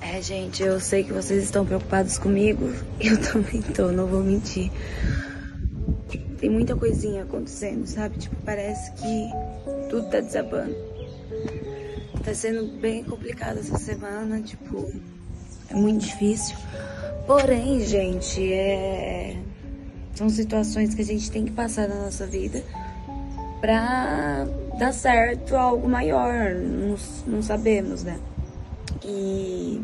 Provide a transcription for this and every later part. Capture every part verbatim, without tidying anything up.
É, gente, eu sei que vocês estão preocupados comigo. Eu também tô, não vou mentir. Tem muita coisinha acontecendo, sabe? Tipo, parece que tudo tá desabando. Tá sendo bem complicado essa semana, tipo, é muito difícil. Porém, gente, é... são situações que a gente tem que passar na nossa vida pra dar certo algo maior. Não, não sabemos, né? E...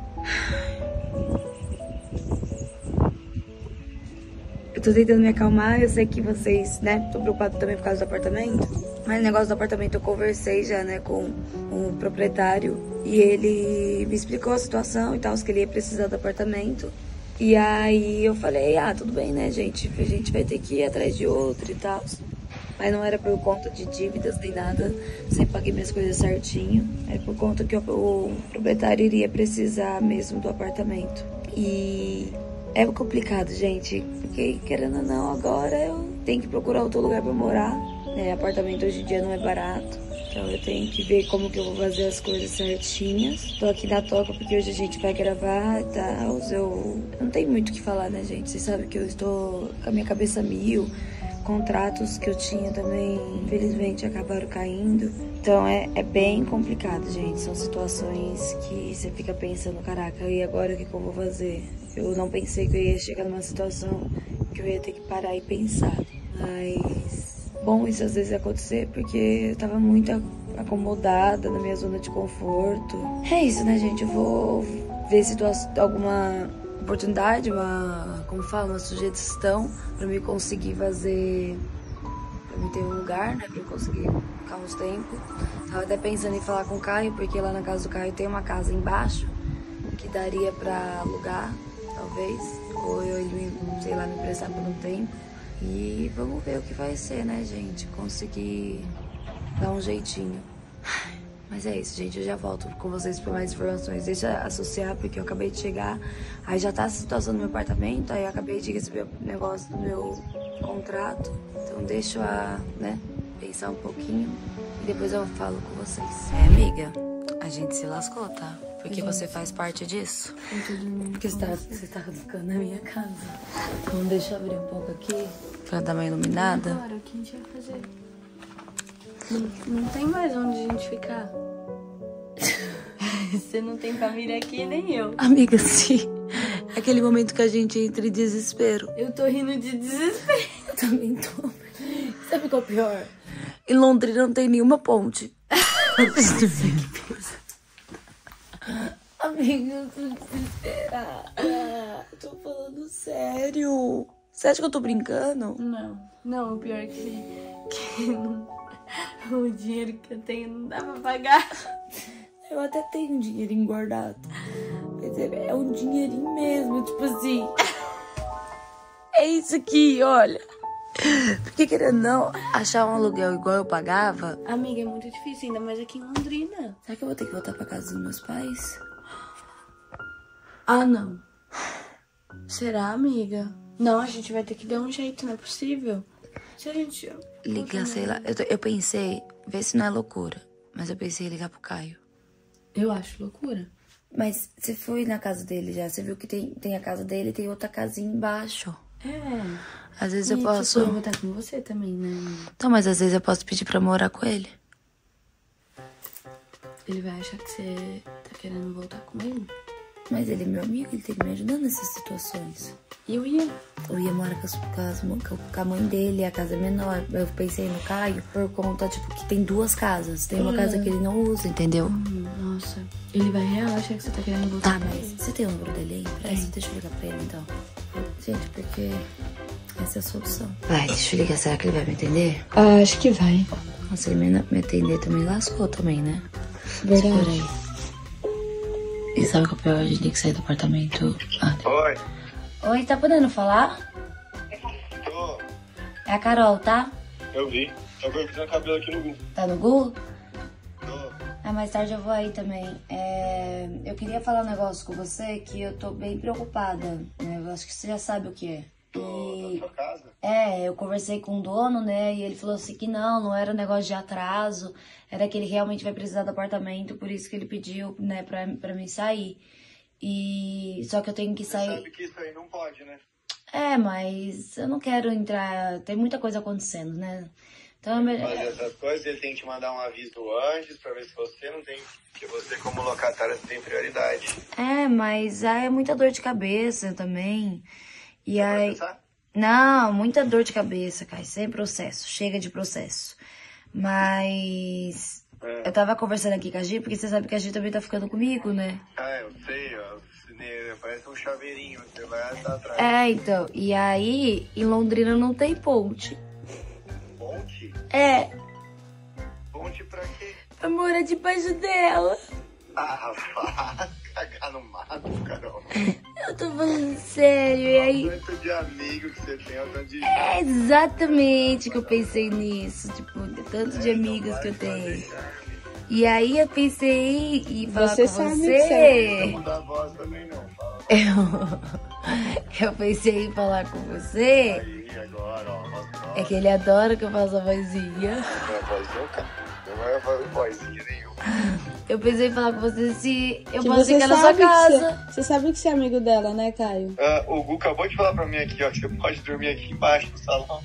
eu tô tentando me acalmar, eu sei que vocês, né, tô preocupado também por causa do apartamento. Mas o negócio do apartamento eu conversei já, né, com o proprietário. E ele me explicou a situação e tal, que ele ia precisar do apartamento. E aí eu falei, ah, tudo bem, né, gente, a gente vai ter que ir atrás de outro e tal. Mas não era por conta de dívidas nem nada, sempre paguei minhas coisas certinho. Era por conta que o, o proprietário iria precisar mesmo do apartamento. E é complicado, gente, porque querendo ou não, agora eu tenho que procurar outro lugar pra morar. É, apartamento hoje em dia não é barato, então eu tenho que ver como que eu vou fazer as coisas certinhas. Tô aqui na toca porque hoje a gente vai gravar e tal, eu não tenho muito o que falar, né, gente? Vocês sabem que eu estou com a minha cabeça mil. Contratos que eu tinha também, infelizmente, acabaram caindo. Então é, é bem complicado, gente. São situações que você fica pensando, caraca, e agora o que, que eu vou fazer? Eu não pensei que eu ia chegar numa situação que eu ia ter que parar e pensar. Mas, bom, isso às vezes acontecer porque eu tava muito acomodada na minha zona de conforto. É isso, né, gente? Eu vou ver se alguma oportunidade, uma, como fala, uma sugestão pra me conseguir fazer, pra me ter um lugar, né, pra eu conseguir ficar uns tempos. Tava até pensando em falar com o Caio, porque lá na casa do Caio tem uma casa embaixo que daria pra alugar, talvez, ou eu, ele, sei lá, me emprestar por um tempo. E vamos ver o que vai ser, né, gente, conseguir dar um jeitinho. Mas é isso, gente, eu já volto com vocês por mais informações. Deixa associar, porque eu acabei de chegar. Aí já tá a situação do meu apartamento, aí eu acabei de receber o negócio do meu contrato. Então deixa eu, a, né, pensar um pouquinho e depois eu falo com vocês. É, amiga, a gente se lascou, tá? Porque gente, você faz parte disso. Porque você tá, você tá ficando na minha casa. Então deixa eu abrir um pouco aqui pra dar uma iluminada. Agora, o que a gente vai fazer? Não, não tem mais onde a gente ficar. Você não tem família aqui, nem eu. Amiga, sim. Aquele momento que a gente entra em desespero. Eu tô rindo de desespero. Eu também tô. Sabe qual é o pior? Em Londrina não tem nenhuma ponte. Amiga, eu tô desesperada. Tô falando sério. Você acha que eu tô brincando? Não. Não, o pior é que, que não, o dinheiro que eu tenho não dá pra pagar. Eu até tenho um dinheirinho guardado. Mas é, é um dinheirinho mesmo, tipo assim. É isso aqui, olha. Porque querendo não, achar um aluguel igual eu pagava. Amiga, é muito difícil, ainda mais aqui em Londrina. Será que eu vou ter que voltar pra casa dos meus pais? Ah, não. Será, amiga? Não, a gente vai ter que dar um jeito, não é possível. Se a gente... Ligar, sei lá. Eu, eu pensei, vê se não é loucura. Mas eu pensei em ligar pro Caio. Eu acho loucura. Mas você foi na casa dele já? Você viu que tem, tem a casa dele e tem outra casinha embaixo. É. Às vezes e, eu posso... Tipo, eu vou estar com você também, né? Então, mas às vezes eu posso pedir pra morar com ele. Ele vai achar que você tá querendo voltar com ele? Mas ele é meu amigo, ele tem que me ajudar nessas situações. E eu ia? Eu ia morar com, as, com, as, com a mãe dele, a casa é menor. Eu pensei no Caio por conta, tipo, que tem duas casas. Tem uma é. casa que ele não usa, entendeu? Hum, nossa. Ele vai real achar que você tá querendo voltar. Tá, mas você tem o número dele aí? Presta, deixa eu ligar pra ele, então. Gente, porque essa é a solução. Vai, deixa eu ligar. Será que ele vai me entender? Ah, acho que vai. Se ele me, me atender também, lascou também, né? Verdade. Segura aí. E sabe que o pior? A gente tem que sair do apartamento. Ah, Oi. Oi, tá podendo falar? Tô. É a Carol, tá? Eu vi. Tô cortando cabelo aqui no Gu. Tá no Gu? Tô. Ah, mais tarde eu vou aí também. É... Eu queria falar um negócio com você que eu tô bem preocupada, né? Eu acho que você já sabe o que é. Tô na sua casa? É, eu conversei com o dono, né, e ele falou assim que não, não era um negócio de atraso, era que ele realmente vai precisar do apartamento, por isso que ele pediu, né, pra, pra mim sair. E só que eu tenho que Você sair... sabe que isso aí não pode, né? É, mas eu não quero entrar... Tem muita coisa acontecendo, né? Então, é melhor... Fazer essas coisas, ele tem que te mandar um aviso antes pra ver se você não tem... Que você, como locatária, tem prioridade. É, mas aí é muita dor de cabeça também. E Você aí... vai pensar? Não, muita dor de cabeça, cara. Sem processo. Chega de processo. Mas... É. Eu tava conversando aqui com a Gi, porque você sabe que a Gi também tá ficando comigo, né? Ah, eu sei, ó. Parece um chaveirinho, você vai estar atrás. É, então. E aí, em Londrina não tem ponte. Ponte? É, Ponte pra quê? pra morar debaixo dela. Ah, vá cagar no mato, Carol. Eu tô falando sério, e aí... O tanto de amigo que você tem, o tanto de... É exatamente que eu pensei nisso, tipo, de tanto de amigos que eu tenho. E aí eu pensei em falar Você com sabe que você. Não muda a voz também não, fala. Eu, eu pensei em falar com você. Aí, agora, ó, voz nova. É que ele adora que eu faça a vozinha. Não é voz não, cara. Não é voz- vozinha nenhuma. Eu pensei em falar com você se eu Que posso você ficar na sua sabe que casa. você, você sabe que você é amigo dela, né, Caio? Ah, o Gu acabou de falar pra mim aqui, ó, que você pode dormir aqui embaixo no salão.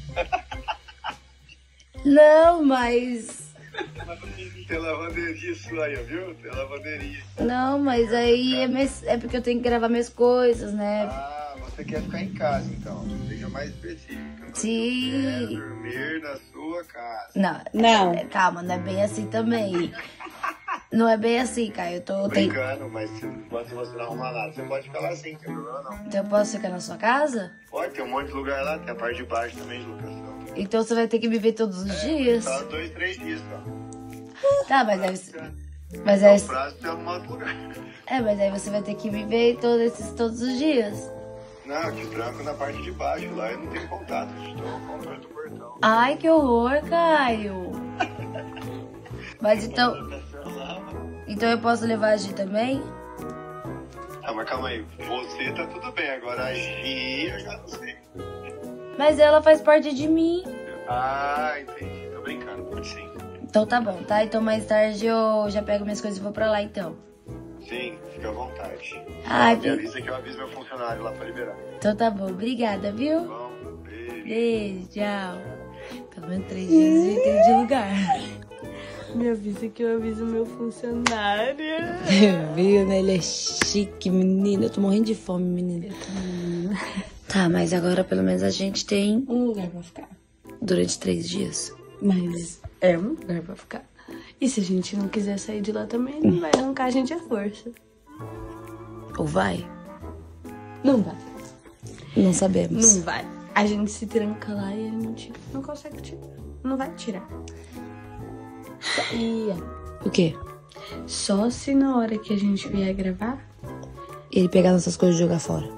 Não, mas... Tem lavanderia sua aí, viu? Tem lavanderia. Não, mas aí é, mes- é porque eu tenho que gravar minhas coisas, né? Ah, você quer ficar em casa, então. Seja mais específica. Sim. Quer dormir na sua casa. Não, Não. é, calma, não é bem assim também. Não é bem assim, Caio. Eu tô. Tem... Brincando, mas se, enquanto você não arrumar nada, você pode ficar lá assim, não tem problema não. Então eu posso ficar na sua casa? Pode, tem um monte de lugar lá, tem a parte de baixo também de locação. Então você vai ter que me ver todos os dias? Só dois, três dias só. Tá, mas aí você. Mas Dá aí, um prazo pra arrumar outro lugar. é, mas aí você vai ter que me ver todos, esses, todos os dias. Não, eu te tranco na parte de baixo, lá eu não tenho contato, eu te dou o controle do portão. Ai, que horror, Caio. Mas então. Então eu posso levar a Gi também? Ah, mas calma aí, você tá tudo bem, agora a Gi eu já não sei. Mas ela faz parte de mim. Ah, entendi, tô brincando, pode sim. Então tá bom, tá? Então mais tarde eu já pego minhas coisas e vou pra lá então. Sim, fica à vontade. Ai, Me que- avisa que eu aviso meu funcionário lá pra liberar. Então tá bom, obrigada, viu? Bom, beijo. Beijo, tchau. Pelo menos três dias eu entrei de lugar. Me avisa que eu aviso meu funcionário. Viu, né? Ele é chique, menina. Eu tô morrendo de fome, menina. Tá, mas agora pelo menos a gente tem Um lugar pra ficar. durante três dias. Mas é um lugar pra ficar. E se a gente não quiser sair de lá também, não vai arrancar a gente à força. Ou vai? Não vai. Não sabemos. Não vai. A gente se tranca lá e ele não tira. Não consegue tirar. Não vai tirar. E O quê? só se na hora que a gente vier gravar, Ele pegar nossas coisas e jogar fora.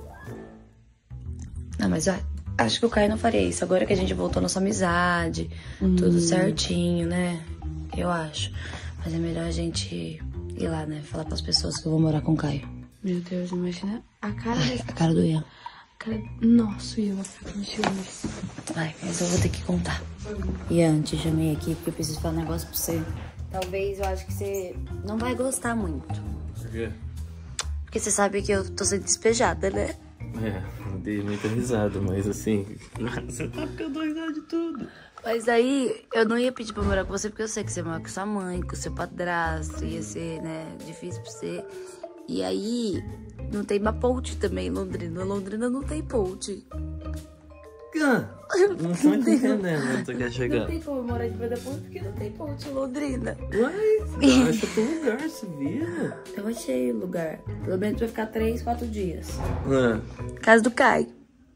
Não, mas ó, acho que o Caio não faria isso. Agora que a gente voltou à nossa amizade, tudo certinho, né? Eu acho. Mas é melhor a gente ir lá, né? Falar pras pessoas que eu vou morar com o Caio. meu Deus, imagina a cara desse A cara do Ian. cara. Nossa, o Ian vai ficar com ciúmes. Vai, mas eu vou ter que contar. Ian, te chamei aqui porque eu preciso falar um negócio pra você. Talvez eu acho que você não vai gostar muito. Por quê? Porque você sabe que eu tô sendo despejada, né? É, eu dei muita risada, mas assim, você tá ficando risada de tudo. Mas aí, eu não ia pedir pra morar com você porque eu sei que você mora com sua mãe, com seu padrasto, ia ser, né, difícil pra você. E aí, não tem uma ponte também em Londrina. Londrina não tem ponte. Ah, não tô entendendo onde tu quer Não chegar. tem como eu morar debaixo da ponte porque não tem ponte em Londrina. Uai, acha teu lugar, sabia? Eu achei lugar. Pelo menos vai ficar três, quatro dias. Ah, Casa do Caio.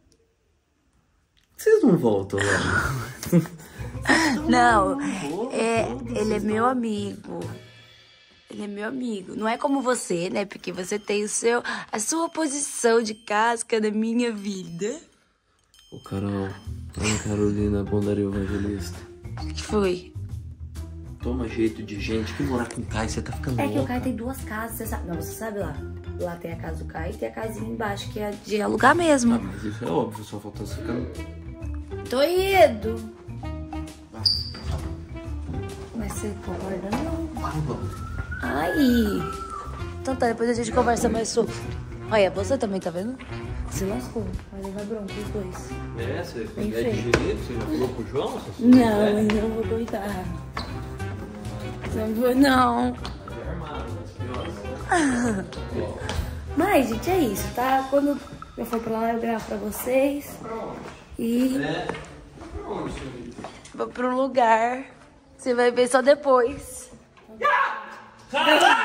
vocês não voltam lá? Não, é, ele é meu amigo. Ele é meu amigo. Não é como você, né? Porque você tem o seu, a sua posição de casca na minha vida. Ô, Carol, Ana Carolina, Bondaria Evangelista. O que foi? Toma jeito de gente que morar com o Caio, você tá ficando É que o louca. Caio tem duas casas, você sabe? Não, você sabe lá. Lá tem a casa do Caio e tem a casinha embaixo, que é de alugar mesmo. Ah, mas isso é óbvio, só falta você ficar... Tô indo. Mas você concorda não? Ah, bom. Ai, tô Então tá, depois a gente conversa mais sobre. Olha, você também tá vendo? Se lascou. Vai levar bronca os dois. É, você Bem é de feio. direito? Você já falou pro João? Você Não, é? ainda não vou contar. Não vou, não. Mas, gente, é isso, tá? Quando eu for pra lá, eu gravo pra vocês. E vou pra um lugar. Você vai ver só depois.